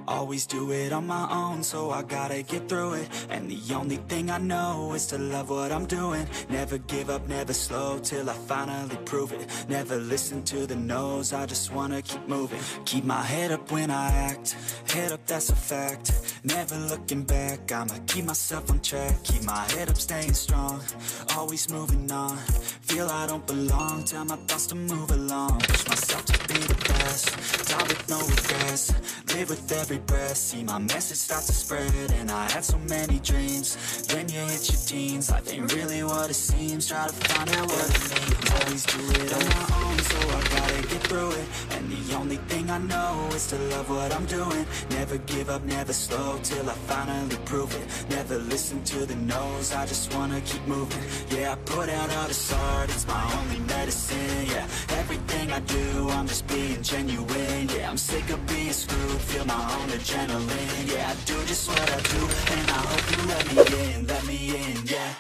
Always do it on my own, so I gotta get through it. And the only thing I know is to love what I'm doing. Never give up, never slow, till I finally prove it. Never listen to the no's, I just wanna keep moving. Keep my head up when I act, head up, that's a fact. Never looking back, I'ma keep myself on track. Keep my head up, staying strong, always moving on. Feel I don't belong, tell my thoughts to move along. Push myself to be the best, die with no regrets. Live with every breath, see my message start to spread. And I had so many dreams, then you hit your teens. Life ain't really what it seems, try to find out what it means. Always do it on my own, so I gotta get through it. And the only thing I know is to love what I'm doing. Never give up, never slow, till I finally prove it. Never listen to the no's, I just wanna keep moving. Yeah, I put out all this art, it's my only medicine. Yeah, everything I do, I'm just being genuine. Yeah, I'm sick of being screwed, feel my own adrenaline. Yeah, I do just what I do, and I hope you let me in, yeah.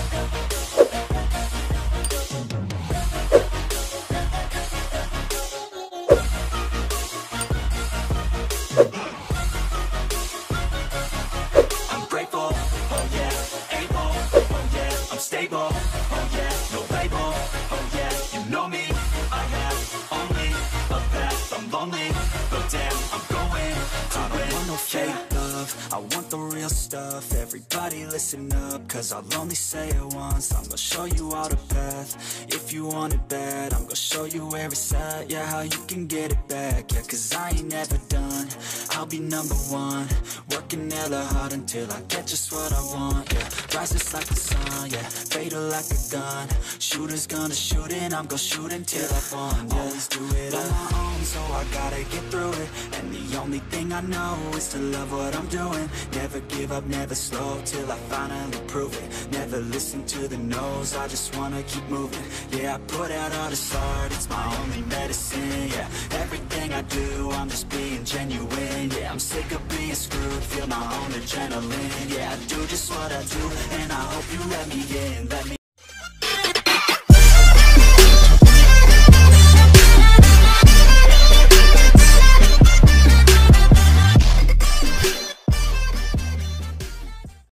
I'm grateful, oh yeah, able, oh yeah, I'm stable, oh yeah, no label, oh yeah, you know me, I have only a path, I'm lonely, but damn, I'm going to win. I don't want no fake love, I want the real stuff. Everybody listen up, cause I'll only say it once. I'm gonna show you all the path, if you want it bad. I'm gonna show you where it's at, yeah, how you can get it back. Yeah, cause I ain't never done, I'll be number one. Working hella hard until I get just what I want, yeah. Rises like the sun, yeah, fatal like a gun. Shooter's gonna shoot and I'm gonna shoot until I've won, yeah. Always do it on my own, so I gotta get through it. And the only thing I know is to love what I'm doing. Never give up, never slow, till I finally prove it. Never listen to the no's, I just wanna keep moving. Yeah, I put out all this art, it's my only medicine. Yeah, everything I do, I'm just being genuine. Yeah, I'm sick of being screwed, feel my own adrenaline. Yeah, I do just what I do, and I hope you let me in, let me